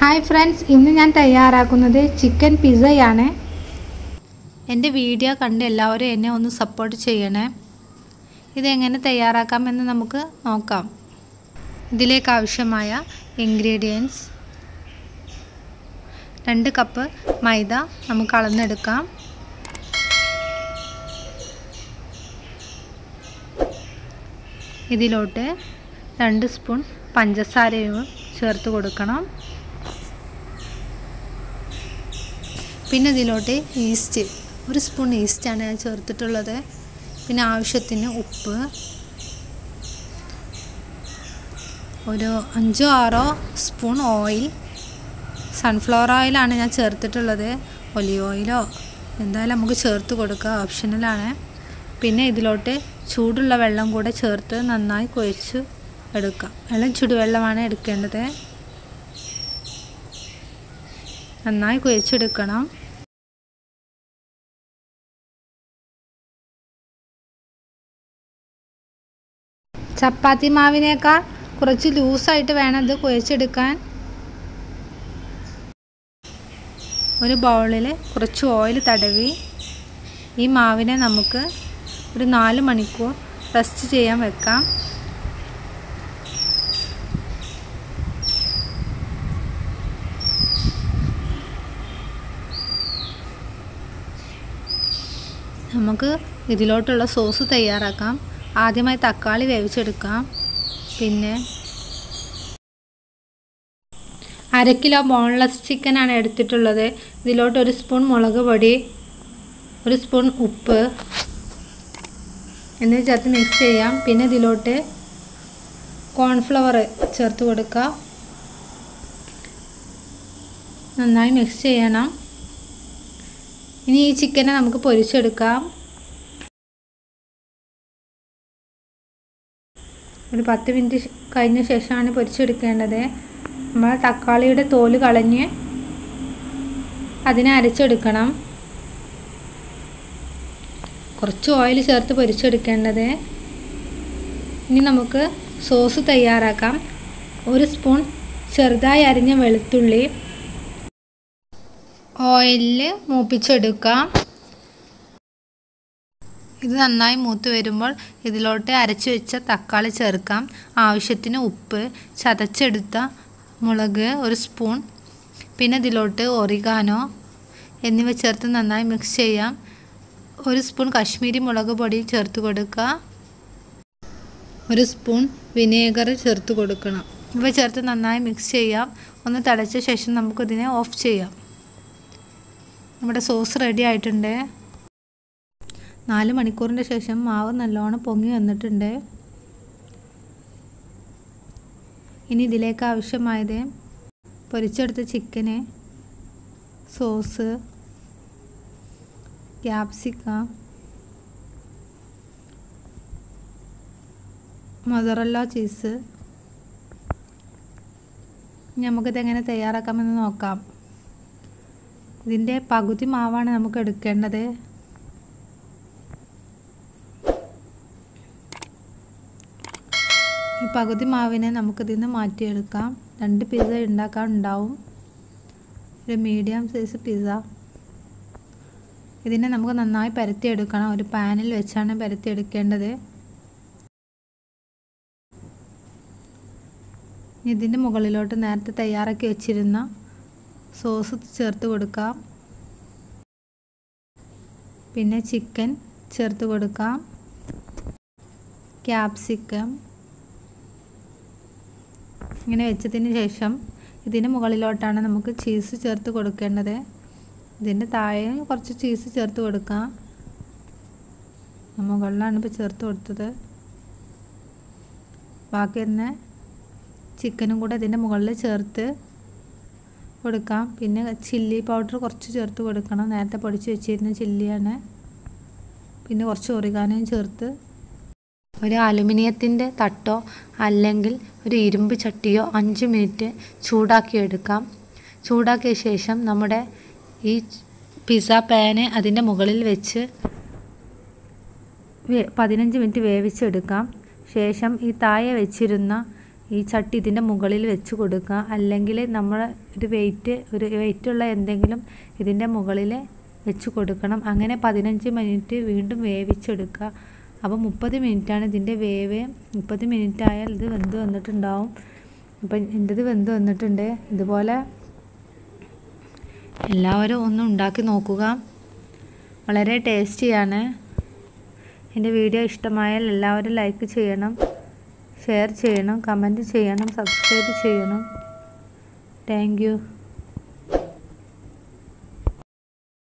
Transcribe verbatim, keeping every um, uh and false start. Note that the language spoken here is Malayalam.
Hi friends, ഇന്ന് ഞാൻ തയ്യാറാക്കുന്നത് ചിക്കൻ പിസ്സയാണ്. എൻ്റെ വീഡിയോ കണ്ട് എല്ലാവരും എന്നെ ഒന്ന് സപ്പോർട്ട് ചെയ്യണേ. ഇത് എങ്ങനെ തയ്യാറാക്കാമെന്ന് നമുക്ക് നോക്കാം. ഇതിലേക്ക് ആവശ്യമായ ഇൻഗ്രീഡിയൻസ് രണ്ട് കപ്പ് മൈദ നമുക്ക് അളന്നെടുക്കാം. ഇതിലോട്ട് രണ്ട് സ്പൂൺ പഞ്ചസാരയും ചേർത്ത് കൊടുക്കണം. പിന്നെ ഇതിലോട്ട് ഈസ്റ്റ് ഒരു സ്പൂൺ ഈസ്റ്റാണ് ഞാൻ ചേർത്തിട്ടുള്ളത്. പിന്നെ ആവശ്യത്തിന് ഉപ്പ്, ഒരു അഞ്ചോ ആറോ സ്പൂൺ ഓയിൽ, സൺഫ്ലവർ ഓയിലാണ് ഞാൻ ചേർത്തിട്ടുള്ളത്. ഒലിവ് ഓയിലോ എന്തായാലും നമുക്ക് ചേർത്ത് കൊടുക്കുക, ഓപ്ഷണലാണ്. പിന്നെ ഇതിലോട്ട് ചൂടുള്ള വെള്ളം കൂടെ ചേർത്ത് നന്നായി കുഴച്ച് എടുക്കാം. വെള്ളം ചൂടുവെള്ളമാണ് എടുക്കേണ്ടത്. നന്നായി കുഴച്ചെടുക്കണം. ചപ്പാത്തി മാവിനേക്കാൾ കുറച്ച് ലൂസായിട്ട് വേണം ഇത് കുഴച്ചെടുക്കാൻ. ഒരു ബൗളിൽ കുറച്ച് ഓയിൽ തടവി ഈ മാവിനെ നമുക്ക് ഒരു നാല് മണിക്കൂർ റെസ്റ്റ് ചെയ്യാൻ വെക്കാം. നമുക്ക് ഇതിലോട്ടുള്ള സോസ് തയ്യാറാക്കാം. ആദ്യമായി തക്കാളി വേവിച്ചെടുക്കാം. പിന്നെ അര കിലോ ബോൺലെസ് ചിക്കനാണ് എടുത്തിട്ടുള്ളത്. ഇതിലോട്ട് ഒരു സ്പൂൺ മുളക് പൊടി, ഒരു സ്പൂൺ ഉപ്പ് എന്നിവ ചേർത്ത് മിക്സ് ചെയ്യാം. പിന്നെ ഇതിലോട്ട് കോൺഫ്ലവർ ചേർത്ത് കൊടുക്കുക. നന്നായി മിക്സ് ചെയ്യണം. ഇനി ഈ ചിക്കനെ നമുക്ക് പൊരിച്ചെടുക്കാം. ഒരു പത്ത് മിനിറ്റ് കഴിഞ്ഞ ശേഷമാണ് പൊരിച്ചെടുക്കേണ്ടത്. നമ്മൾ തക്കാളിയുടെ തോല് കളഞ്ഞ് അതിനെ അരച്ചെടുക്കണം. കുറച്ച് ഓയിൽ ചേർത്ത് പൊരിച്ചെടുക്കേണ്ടത്. ഇനി നമുക്ക് സോസ് തയ്യാറാക്കാം. ഒരു സ്പൂൺ ചെറുതായി അരിഞ്ഞ വെളുത്തുള്ളി ഓയിലിൽ മൂപ്പിച്ചെടുക്കാം. ഇത് നന്നായി മൂത്ത് വരുമ്പോൾ ഇതിലോട്ട് അരച്ചു വെച്ച തക്കാളി ചേർക്കാം. ആവശ്യത്തിന് ഉപ്പ്, ചതച്ചെടുത്ത മുളക് ഒരു സ്പൂൺ, പിന്നെ ഇതിലോട്ട് ഒറിഗാനോ എന്നിവ ചേർത്ത് നന്നായി മിക്സ് ചെയ്യാം. ഒരു സ്പൂൺ കാശ്മീരി മുളക് പൊടി ചേർത്ത് കൊടുക്കുക. ഒരു സ്പൂൺ വിനേഗർ ചേർത്ത് കൊടുക്കണം. ഇവ ചേർത്ത് നന്നായി മിക്സ് ചെയ്യാം. ഒന്ന് തിളച്ച ശേഷം നമുക്കിതിനെ ഓഫ് ചെയ്യാം. നമ്മുടെ സോസ് റെഡി ആയിട്ടുണ്ട്. നാല് മണിക്കൂറിൻ്റെ ശേഷം മാവ് നല്ലോണം പൊങ്ങി വന്നിട്ടുണ്ട്. ഇനി ഇതിലേക്ക് ആവശ്യമായത് പൊരിച്ചെടുത്ത chicken, sauce, capsicum, mozzarella cheese. നമുക്കിതെങ്ങനെ തയ്യാറാക്കാമെന്ന് നോക്കാം. ഇതിൻ്റെ പകുതി മാവാണ് നമുക്ക് എടുക്കേണ്ടത്. ഈ പകുതി മാവിനെ നമുക്കിതിൽ നിന്ന് മാറ്റിയെടുക്കാം. രണ്ട് പിസ്സ ഉണ്ടാക്കാൻ ഉണ്ടാവും. ഒരു മീഡിയം സൈസ് പിസ്സ. ഇതിനെ നമുക്ക് നന്നായി പരത്തിയെടുക്കണം. ഒരു പാനിൽ വെച്ചാണ് പരത്തിയെടുക്കേണ്ടത്. ഇതിൻ്റെ മുകളിലോട്ട് നേരത്തെ തയ്യാറാക്കി വെച്ചിരുന്ന സോസ് ചേർത്ത് കൊടുക്കാം. പിന്നെ ചിക്കൻ ചേർത്ത് കൊടുക്കാം. ക്യാപ്സിക്കം ഇങ്ങനെ വെച്ചതിന് ശേഷം ഇതിന് മുകളിലോട്ടാണ് നമുക്ക് ചീസ് ചേർത്ത് കൊടുക്കേണ്ടത്. ഇതിൻ്റെ താഴെ കുറച്ച് ചീസ് ചേർത്ത് കൊടുക്കാം. മുകളിലാണ് ഇപ്പോൾ ചേർത്ത് കൊടുത്തത്. ബാക്കി തന്നെ ചിക്കനും കൂടെ ഇതിൻ്റെ മുകളിൽ ചേർത്ത് കൊടുക്കാം. പിന്നെ ചില്ലി പൗഡർ കുറച്ച് ചേർത്ത് കൊടുക്കണം. നേരത്തെ പൊടിച്ച് വെച്ചിരുന്ന ചില്ലിയാണ്. പിന്നെ കുറച്ച് ഒറിഗാനോയും ചേർത്ത് ഒരു അലുമിനിയത്തിൻ്റെ തട്ടോ അല്ലെങ്കിൽ ഒരു ഇരുമ്പ് ചട്ടിയോ അഞ്ച് മിനിറ്റ് ചൂടാക്കിയെടുക്കാം. ചൂടാക്കിയ ശേഷം നമ്മുടെ ഈ പിസ്സ പാന് അതിൻ്റെ മുകളിൽ വെച്ച് പതിനഞ്ച് മിനിറ്റ് വേവിച്ചെടുക്കാം. ശേഷം ഈ താഴെ വെച്ചിരുന്ന ഈ ചട്ടി ഇതിൻ്റെ മുകളിൽ വെച്ച് കൊടുക്കുക. അല്ലെങ്കിൽ നമ്മൾ ഒരു വെയിറ്റ് ഒരു വെയിറ്റുള്ള എന്തെങ്കിലും ഇതിൻ്റെ മുകളിൽ വെച്ച് കൊടുക്കണം. അങ്ങനെ പതിനഞ്ച് മിനിറ്റ് വീണ്ടും വേവിച്ചെടുക്കുക. അപ്പോൾ മുപ്പത് മിനിറ്റാണ് ഇതിൻ്റെ വേവ്. മുപ്പത് മിനിറ്റ് ആയാൽ ഇത് വെന്ത് വന്നിട്ടുണ്ടാവും. അപ്പം എൻ്റെത് വെന്ത് വന്നിട്ടുണ്ട്. ഇതുപോലെ എല്ലാവരും ഒന്ന് ഉണ്ടാക്കി നോക്കുക. വളരെ ടേസ്റ്റിയാണ്. എൻ്റെ വീഡിയോ ഇഷ്ടമായാൽ എല്ലാവരും ലൈക്ക് ചെയ്യണം, ഷെയർ ചെയ്യണം, കമൻറ്റ് ചെയ്യണം, സബ്സ്ക്രൈബ് ചെയ്യണം. Thank U.